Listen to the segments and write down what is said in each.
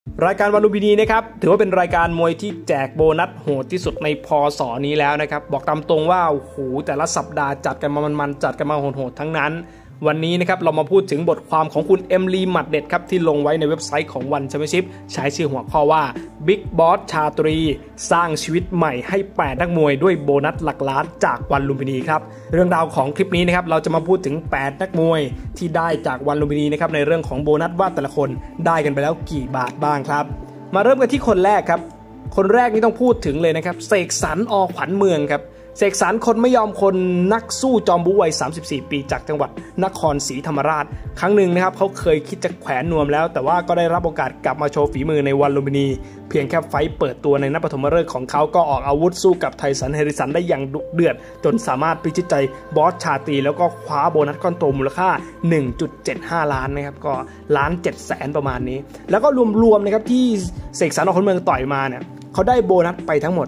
รายการวันลุมพินีนะครับถือว่าเป็นรายการมวยที่แจกโบนัสโหดที่สุดในพ.ศ.นี้แล้วนะครับบอกตามตรงว่าโอ้โหแต่ละสัปดาห์จัดกันมามันๆจัดกันมาโหดๆทั้งนั้นวันนี้นะครับเรามาพูดถึงบทความของคุณเอมลีหมัดเด็ดครับที่ลงไว้ในเว็บไซต์ของวันแชมเปี้ยนชิพใช้ชื่อหัวข้อว่าบิ๊กบอสชาตรีสร้างชีวิตใหม่ให้8นักมวยด้วยโบนัสหลักล้านจากวันลุมพินีครับเรื่องราวของคลิปนี้นะครับเราจะมาพูดถึง8นักมวยที่ได้จากวันลุมพินีนะครับในเรื่องของโบนัสว่าแต่ละคนได้กันไปแล้วกี่บาทบ้างครับมาเริ่มกันที่คนแรกครับคนแรกนี่ต้องพูดถึงเลยนะครับเสกสรร อ.ขวัญเมืองครับเสกสรรคนไม่ยอมคนนักสู้จอมบู๊วัย34 ปีจากจังหวัดนครศรีธรรมราชครั้งหนึ่งนะครับเขาเคยคิดจะแขวนนวมแล้วแต่ว่าก็ได้รับโอกาสกลับมาโชว์ฝีมือในวันลุมพินีเพียงแค่ไฟต์เปิดตัวในนัดปฐมฤกษ์ของเขาก็ออกอาวุธสู้กับไทสัน เฮริสันได้อย่างดุเดือดจนสามารถพิชิตใจบอสชาตรีแล้วก็คว้าโบนัสก้อนโตมูลค่า 1.75 ล้านนะครับก็1,700,000ประมาณนี้แล้วก็รวมๆนะครับที่เสกสรร อ.ขวัญเมืองต่อยมาเนี่ยเขาได้โบนัสไปทั้งหมด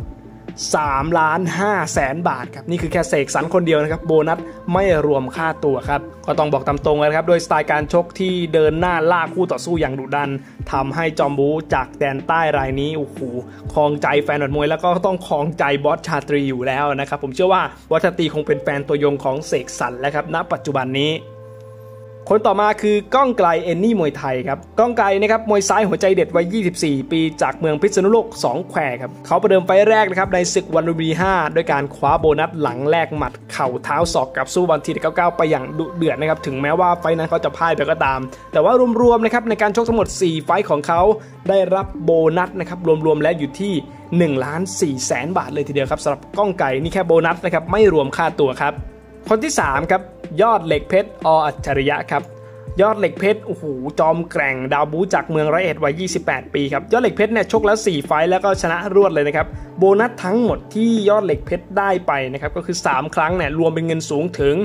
3,500,000 บาทครับนี่คือแค่เสกสรรคนเดียวนะครับโบนัสไม่รวมค่าตัวครับก็ต้องบอกตามตรงเลยครับโดยสไตล์การชกที่เดินหน้าล่าคู่ต่อสู้อย่างดุดันทำให้จอมบู๊จากแดนใต้รายนี้โอ้โหครองใจแฟนมวยแล้วก็ต้องครองใจบอสชาตรีอยู่แล้วนะครับผมเชื่อว่าบอสชาตรีคงเป็นแฟนตัวยงของเสกสรรแล้วครับณปัจจุบันนี้คนต่อมาคือก้องไกลเอนนี่มวยไทยครับก้องไกลนะครับมวยซ้ายหัวใจเด็ดวัย24 ปีจากเมืองพิษณุโลก2แควครับเขาประเดิมไฟแรกนะครับในศึกวันลุมพินี5ด้วยการคว้าโบนัสหลังแลกหมัดเข่าเท้าศอกกับสู้บอลที99ไปอย่างดุเดือดนะครับถึงแม้ว่าไฟนั้นเขาจะพ่ายไปก็ตามแต่ว่ารวมๆนะครับในการชกทั้งหมด4ไฟของเขาได้รับโบนัสนะครับรวมๆแล้วอยู่ที่1,400,000 บาทเลยทีเดียวครับสำหรับก้องไกลนี่แค่โบนัสนะครับไม่รวมค่าตัวครับคนที่3ครับยอดเหล็กเพชร อ.อัจฉริยะครับยอดเหล็กเพชรโอ้โหจอมแกร่งดาวบู๊จากเมืองร้อยเอ็ดวัย28 ปีครับยอดเหล็กเพชรเนี่ยชกแล้ว4ไฟต์แล้วก็ชนะรวดเลยนะครับโบนัสทั้งหมดที่ยอดเหล็กเพชรได้ไปนะครับก็คือ3ครั้งเนี่ยรวมเป็นเงินสูงถึง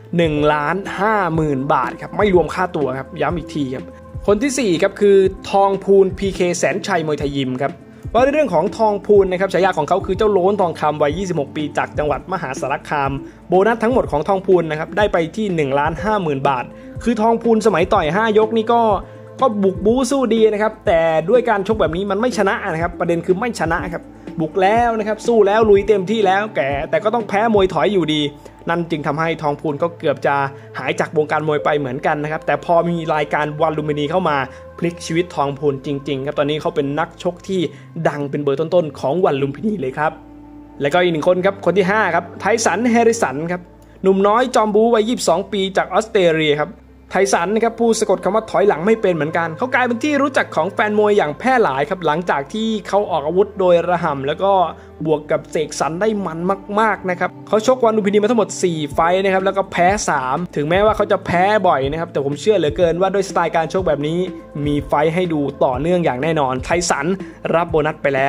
1,50,000 บาทครับไม่รวมค่าตัวครับย้ำอีกทีครับคนที่4ครับคือทองพูน PK แสนชัยมวยไทยยิมครับว่าในเรื่องของทองพูนนะครับฉายาของเขาคือเจ้าโล้นทองคำวัย26 ปีจากจังหวัดมหาสารคามโบนัสทั้งหมดของทองพูนนะครับได้ไปที่ 1,50,000 บาทคือทองพูนสมัยต่อย5ยกนี่ก็บุกบู๊สู้ดีนะครับแต่ด้วยการชกแบบนี้มันไม่ชนะนะครับประเด็นคือไม่ชนะครับบุกแล้วนะครับสู้แล้วลุยเต็มที่แล้วแต่ก็ต้องแพ้มวยถอยอยู่ดีนั่นจึงทำให้ทองพูนก็เกือบจะหายจากวงการมวยไปเหมือนกันนะครับแต่พอมีรายการวันลุมพินีเข้ามาพลิกชีวิตทองพูนจริงๆครับตอนนี้เขาเป็นนักชกที่ดังเป็นเบอร์ต้นๆของวันลุมพินีเลยครับและก็อีกหนึ่งคนครับคนที่5ครับไทสัน เฮริสันครับหนุ่มน้อยจอมบู๊วัย22 ปีจากออสเตรเลียครับไทสันนะครับผู้สะกดคำว่าถอยหลังไม่เป็นเหมือนกันเขากลายเป็นที่รู้จักของแฟนมวยอย่างแพร่หลายครับหลังจากที่เขาออกอาวุธโดยระห่ำแล้วก็บวกกับเสกสรรได้มันมากๆนะครับเขาชกวันลุมพินีมาทั้งหมด4ไฟต์นะครับแล้วก็แพ้3ถึงแม้ว่าเขาจะแพ้บ่อยนะครับแต่ผมเชื่อเหลือเกินว่าด้วยสไตล์การชกแบบนี้มีไฟต์ให้ดูต่อเนื่องอย่างแน่นอนไทสันรับโบนัสไปแล้ว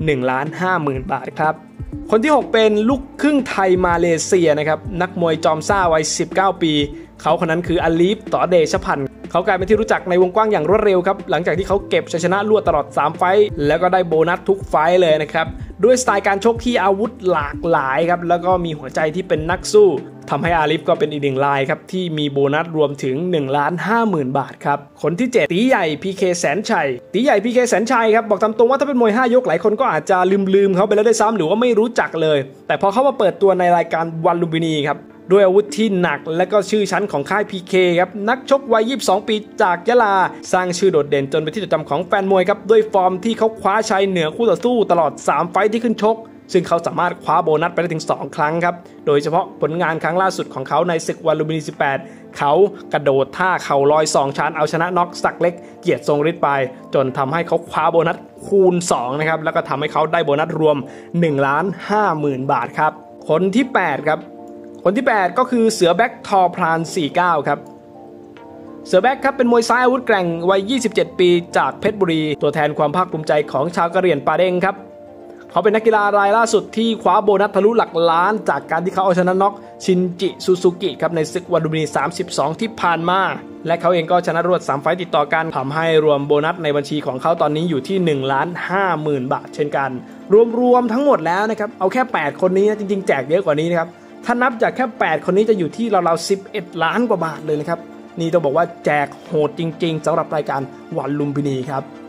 1,50,000 บาทครับคนที่6เป็นลูกครึ่งไทยมาเลเซียนะครับนักมวยจอมซ่าวัย19 ปีเขาคนนั้นคืออาลีฟ ต่อเดชพันธ์เขากลายเป็นที่รู้จักในวงกว้างอย่างรวดเร็วครับหลังจากที่เขาเก็บชัยชนะรวดตลอด3ไฟต์แล้วก็ได้โบนัสทุกไฟต์เลยนะครับด้วยสไตล์การชกที่อาวุธหลากหลายครับแล้วก็มีหัวใจที่เป็นนักสู้ทำให้อาลีฟก็เป็นอีกหนึ่งรายครับที่มีโบนัสรวมถึง 1,50,000 บาทครับคนที่7ตีใหญ่ PK แสนชัยตีใหญ่ PK แสนชัยครับบอกตามตรงว่าถ้าเป็นมวย5ยกหลายคนก็อาจจะลืมเขาไปแล้วด้วยซ้ำหรือว่าไม่รู้จักเลยแต่พอเขามาเปิดตัวในรายการวันลุมพินีครับด้วยอาวุธที่หนักและก็ชื่อชั้นของค่าย PK ครับนักชกวัย22 ปีจากยะลาสร้างชื่อโดดเด่นจนเป็นที่จดจำของแฟนมวยครับด้วยฟอร์มที่เขาคว้าชัยเหนือคู่ต่อสู้ตลอด3ไฟต์ที่ขึ้นชกซึ่งเขาสามารถคว้าโบนัสไปได้ถึง2ครั้งครับโดยเฉพาะผลงานครั้งล่าสุดของเขาในศึกวันลุมพินี18เขากระโดดท่าเข่าลอย2ชั้นเอาชนะน็อกศักดิ์เล็กเกียรติทรงฤทธิ์ไปจนทำให้เขาคว้าโบนัสคูณ2นะครับแล้วก็ทำให้เขาได้โบนัสรวม 1,50,000 บาทครับคนที่8ครับคนที่8ก็คือเสือแบ็คทอพราน49ครับเสือแบ็คครับเป็นมวยซ้ายอาวุธแกร่งวัย27 ปีจากเพชรบุรีตัวแทนความภาคภูมิใจของชาวกะเหรี่ยงปาเด้งครับเขาเป็นนักกีฬารายล่าสุดที่คว้าโบนัสทะลุหลักล้านจากการที่เขาเอาชนะน็อกชินจิซูซูกิครับในศึกวันลุมพินี32ที่ผ่านมาและเขาเองก็ชนะรวด3ไฟต์ติดต่อกันทำให้รวมโบนัสในบัญชีของเขาตอนนี้อยู่ที่ 1,50,000 บาทเช่นกันรวมทั้งหมดแล้วนะครับเอาแค่8คนนี้นะจริงๆแจกเยอะกว่านี้นะครับถ้านับจากแค่8คนนี้จะอยู่ที่ราวๆ11 ล้านกว่าบาทเลยนะครับนี่ต้องบอกว่าแจกโหดจริงๆสำหรับรายการวันลุมพินีครับ